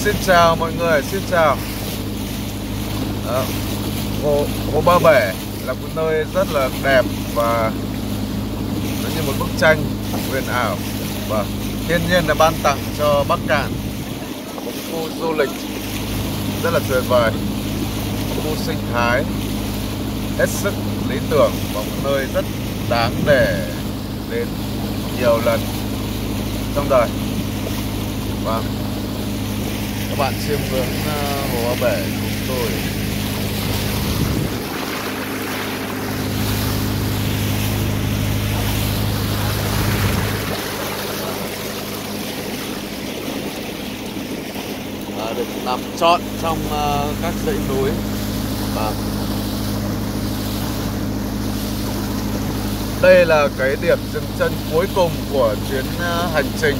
Xin chào mọi người, xin chào. Hồ Ba Bể là một nơi rất là đẹp và nó như một bức tranh huyền ảo và thiên nhiên đã ban tặng cho Bắc Kạn một khu du lịch rất là tuyệt vời, một khu sinh thái hết sức lý tưởng và một nơi rất đáng để đến nhiều lần trong đời. Và các bạn chiêm ngưỡng Hồ Ba Bể chúng tôi. Được nằm trọn trong các dãy núi. Và đây là cái điểm dừng chân cuối cùng của chuyến hành trình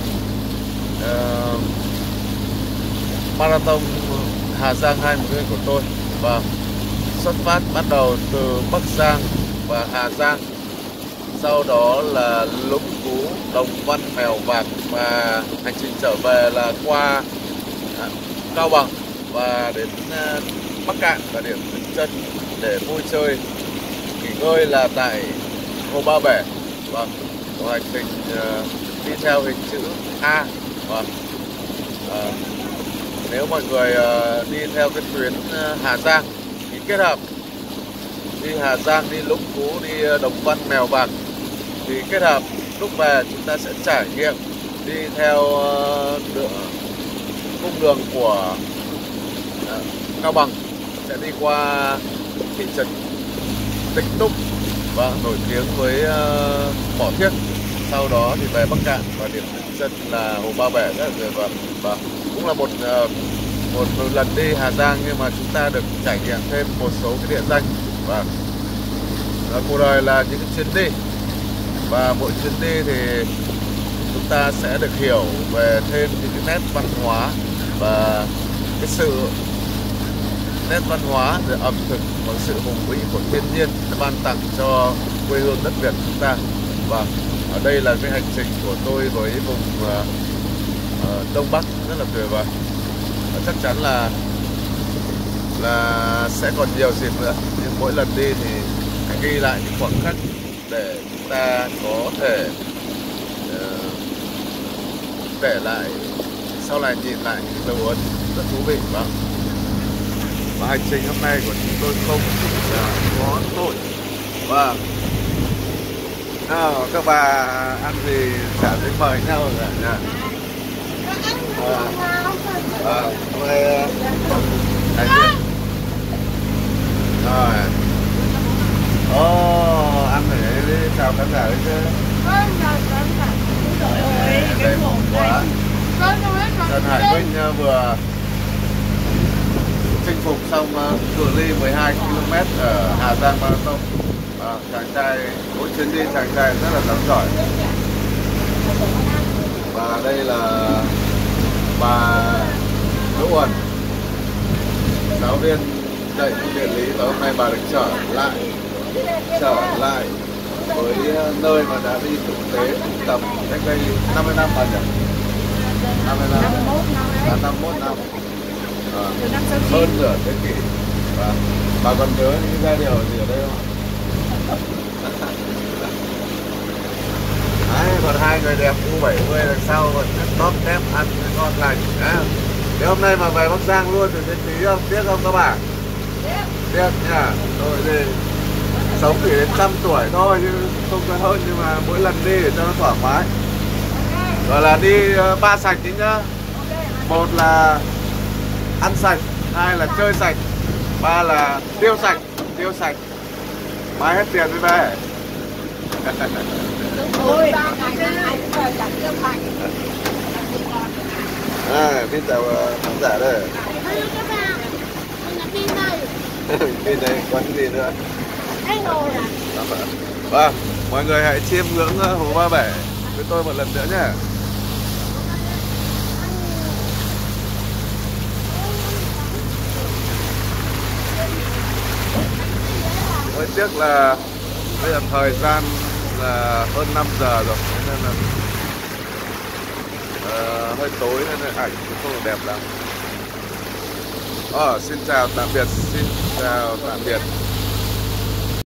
Marathon Hà Giang 20 của tôi. Và xuất phát bắt đầu từ Bắc Giang và Hà Giang, sau đó là Lũng Cú, Đồng Văn, Mèo Vạc, và hành trình trở về là qua Cao Bằng và đến Bắc Kạn là điểm dừng chân để vui chơi nghỉ ngơi là tại Hồ Ba Bể. Và một hành trình đi theo hình chữ A. Và nếu mọi người đi theo cái tuyến Hà Giang thì kết hợp đi Hà Giang, đi Lũng Cú, đi Đồng Văn, Mèo Vạc thì kết hợp lúc về chúng ta sẽ trải nghiệm đi theo cung đường của Cao Bằng, sẽ đi qua thị trấn Tĩnh Túc và nổi tiếng với mỏ thiếc. Sau đó thì về Bắc Kạn và điểm dừng chân là Hồ Ba Bể rất là tuyệt vời. Và cũng là một lần đi Hà Giang nhưng mà chúng ta được trải nghiệm thêm một số cái địa danh. Và cuộc đời là những cái chuyến đi, và mỗi chuyến đi thì chúng ta sẽ được hiểu về thêm những cái nét văn hóa và cái sự nét văn hóa rồi ẩm thực và sự hùng vĩ của thiên nhiên đã ban tặng cho quê hương đất Việt chúng ta. Và ở đây là cái hành trình của tôi với vùng Đông Bắc rất là tuyệt vời. Và chắc chắn là sẽ còn nhiều dịp nữa, nhưng mỗi lần đi thì hãy ghi lại những khoảnh khắc để chúng ta có thể để lại sau này nhìn lại những dấu ấn rất thú vị. Và hành trình hôm nay của chúng tôi không chỉ là có tội. Và các bà ăn gì chả thấy mời nhau rồi nha. Ăn để đi chào khán giả đấy chứ. Đây mồm quá. Trần Hải Minh vừa chinh phục xong cự ly 12 km ở Hà Giang Marathon. Chàng trai mỗi chuyến đi chàng trai rất là thắng giỏi. Và đây là bà Đỗ Uẩn, giáo viên dạy địa lý, và hôm nay bà được trở lại với nơi mà đã đi thực tế tập cách đây 50 năm bà nhỉ? 50 năm. 51 năm. Hơn nửa thế kỷ. Và bà còn nhớ những giai điệu gì ở đây không? Đấy, còn hai người đẹp U70 đằng sau còn tóp tép ăn ngon lành. Nếu hôm nay mà về Bắc Giang luôn thì biết tí không? Tiếc không các bạn? Tiếc nha. Rồi thì sống thì đến 100 tuổi thôi chứ không cần hơn, nhưng mà mỗi lần đi để cho nó thoải mái. Gọi là đi 3 sạch tí nhá. Một là ăn sạch, hai là chơi sạch, ba là tiêu sạch. Mai hết tiền mới về. Biết chào khán giả đây. Bên đây có cái gì nữa? Vâng, mọi người hãy chiêm ngưỡng Hồ Ba Bể với tôi một lần nữa nhé. Hơi tiếc là bây giờ thời gian là hơn 5 giờ rồi, nên là hơi tối nên là ảnh cũng không được đẹp lắm. Xin chào tạm biệt, xin chào tạm biệt.